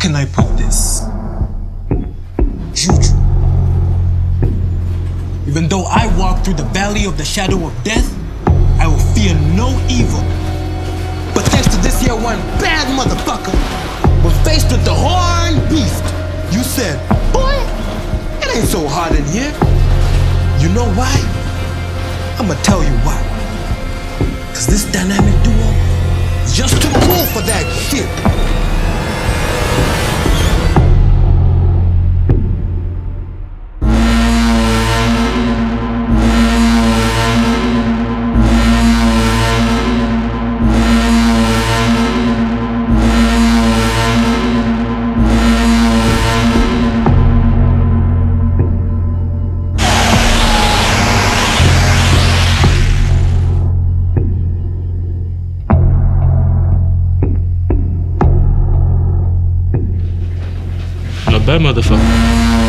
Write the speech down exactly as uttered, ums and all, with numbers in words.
can I put this? Juju. Even though I walk through the valley of the shadow of death, I will fear no evil. But thanks to this here one bad motherfucker, we're faced with the horned beast. You said, boy, it ain't so hot in here. You know why? I'ma tell you why. Cause this dynamic duo is just too cool for that shit. Not bad, motherfucker.